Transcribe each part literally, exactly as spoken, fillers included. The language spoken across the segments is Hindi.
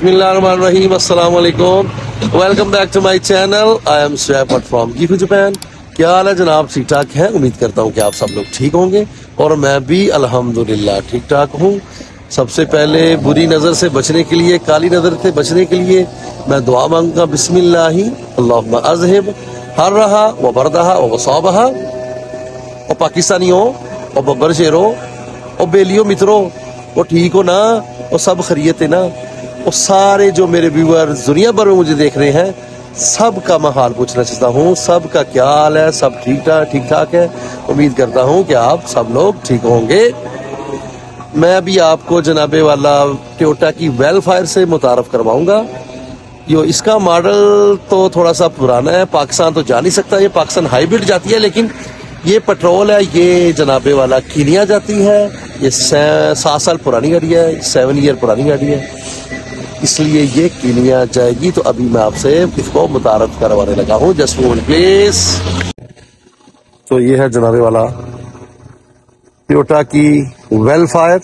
बिस्मिल्लाहिर्रहमानिर्रहीम, अस्सलाम वालेकुम, welcome back to my channel. I am Shoaib from Gifu Japan. क्या हाल है जनाब? ठीक ठाक है? उम्मीद करता हूँ कि आप सब लोग ठीक होंगे और मैं भी अल्हम्दुलिल्लाह ठीक ठाक हूँ। सबसे पहले बुरी नज़र से बचने के लिए, काली नज़र से बचने के लिए मैं दुआ मांगूंगा, बिस्मिल्लाहि अल्लाहुम्मा अज़हिब हर्रहा व बरदहा व वसाबहा। और पाकिस्तानियों और बब्बर शेरों और बेलियों मित्रों, वो ठीक हो ना? वो सब खैरियत है ना? और सारे जो मेरे व्यूअर्स दुनिया भर में मुझे देख रहे हैं, सब का मैं हाल पूछना चाहता हूँ। सब का क्या हाल है? सब ठीक ठाक ठीक ठाक है? उम्मीद करता हूँ कि आप सब लोग ठीक होंगे। मैं भी आपको जनाबे वाला टोयोटा की वेलफायर से मुतारफ करवाऊंगा। यो इसका मॉडल तो थोड़ा सा पुराना है, पाकिस्तान तो जा नहीं सकता। ये पाकिस्तान हाइब्रिड जाती है, लेकिन ये पेट्रोल है। ये जनाबे वाला कीनिया जाती है। ये सात साल पुरानी गाड़ी है, सेवन ईयर पुरानी गाड़ी है, इसलिए ये कीनिया जाएगी। तो अभी मैं आपसे इसको मुतारफ करवाने लगा हूँ। Just moment please. तो ये है जनाबे वाला टोयोटा की वेलफायर।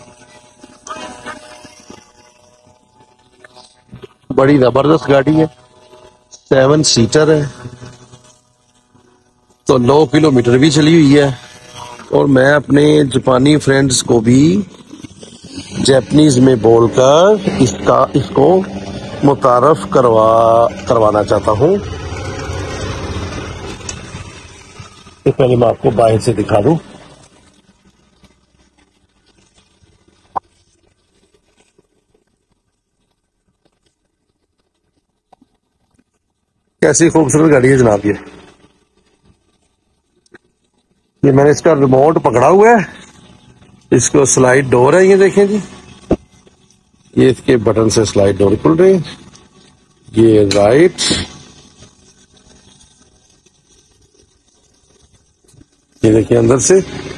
बड़ी जबरदस्त गाड़ी है, सेवन सीटर है, तो नौ किलोमीटर भी चली हुई है। और मैं अपने जापानी फ्रेंड्स को भी जापानीज में बोलकर इसका इसको मुतारफ करवा करवाना चाहता हूँ। तो पहले मैं आपको बाहर से दिखा दूं। कैसी खूबसूरत गाड़ी है जनाब। ये ये मैंने इसका रिमोट पकड़ा हुआ है, इसको स्लाइड डोर है, ये देखें जी, ये इसके बटन से स्लाइड डोर खुल रही है। ये राइट, ये देखिए अंदर से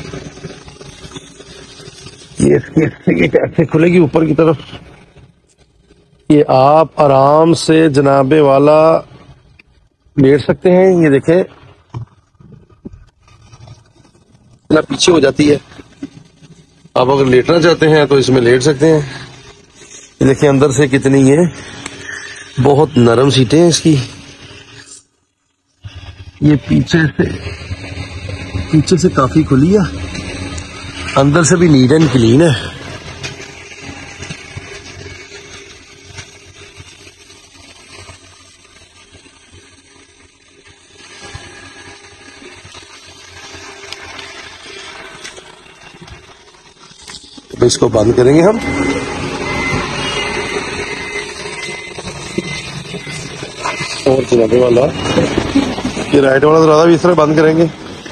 ये इसकी कैसे खुलेगी ऊपर की तरफ। ये आप आराम से जनाबे वाला लेट सकते हैं। ये देखें ना, पीछे हो जाती है। आप अगर लेटना चाहते हैं तो इसमें लेट सकते हैं। ये देखिए अंदर से कितनी ये बहुत नरम सीटें हैं इसकी। ये पीछे से पीछे से काफी खुली है, अंदर से भी नीट एंड क्लीन है। तो इसको बंद करेंगे हम। और चलाने वाला ये राइट वाला दरवाजा भी इस तरह बंद करेंगे।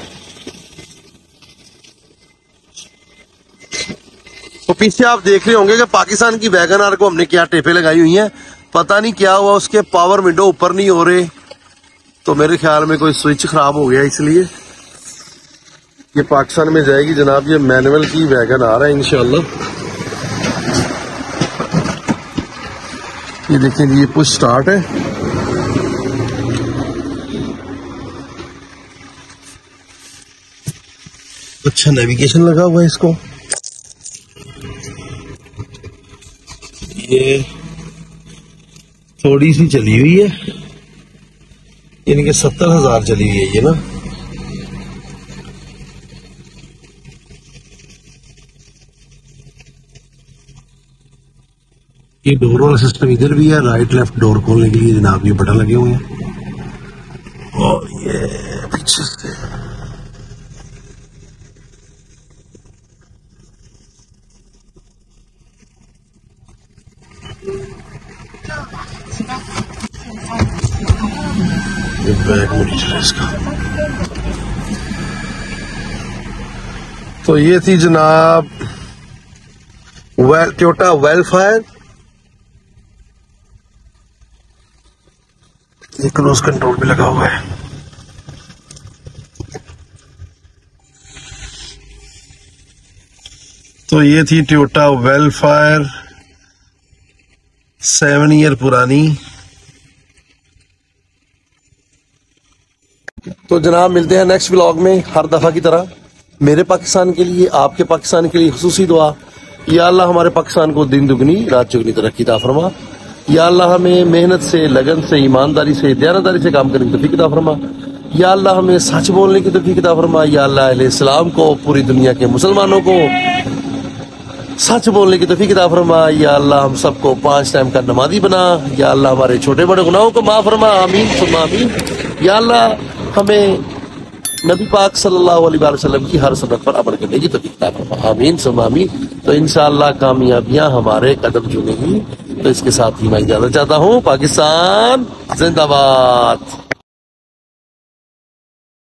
तो पीछे आप देख रहे होंगे कि पाकिस्तान की वैगन आर को हमने क्या टेपे लगाई हुई हैं। पता नहीं क्या हुआ, उसके पावर विंडो ऊपर नहीं हो रहे। तो मेरे ख्याल में कोई स्विच खराब हो गया, इसलिए ये पाकिस्तान में जाएगी जनाब। ये मैनुअल की वैगन आ रहा है इंशाल्लाह। ये देखें जी, ये पुश स्टार्ट है। अच्छा नेविगेशन लगा हुआ है इसको। ये थोड़ी सी चली हुई है, यानी कि सत्तर हजार चली हुई है ये ना। ये डोर वाला सिस्टम इधर भी है, राइट लेफ्ट डोर खोलने के लिए जनाब ये बटन लगे हुए हैं। और ये पीछे से ये बैक मॉनिटर है इसका। तो ये थी जनाब वेल टोयोटा वेलफायर। ये क्रूज कंट्रोल भी लगा हुआ है। तो ये थी टोयोटा वेलफायर, सेवन ईयर पुरानी। तो जनाब मिलते हैं नेक्स्ट व्लॉग में, हर दफा की तरह। मेरे पाकिस्तान के लिए, आपके पाकिस्तान के लिए खुसूसी दुआ, या अल्लाह हमारे पाकिस्तान को दिन दुगनी रात चुगनी तरक्की अता फरमा। या अल्लाह हमें मेहनत से, लगन से, ईमानदारी से, दयानतदारी से काम करने की तौफीक अता फरमा। या अल्लाह हमें सच बोलने की तौफीक अता फरमा। या अल्लाह अहले इस्लाम को, पूरी दुनिया के मुसलमानों को सच बोलने की तौफीक अता फरमा। या अल्लाह हम सबको पांच टाइम का नमाजी बना। या अल्लाह हमारे छोटे बड़े गुनाहों को माफ फरमा। आमीन सुम्मा आमीन। या अल्लाह हमें नबी पाक सल्लल्लाहु अलैहि वसल्लम की हर सुन्नत पर अमल करने की तौफीक अता फरमा। आमीन सुम्मा आमीन। तो इंशाअल्लाह कामयाबियां हमारे कदम चूमेंगी। तो इसके साथ ही मैं इजाजत चाहता हूँ। पाकिस्तान जिंदाबाद।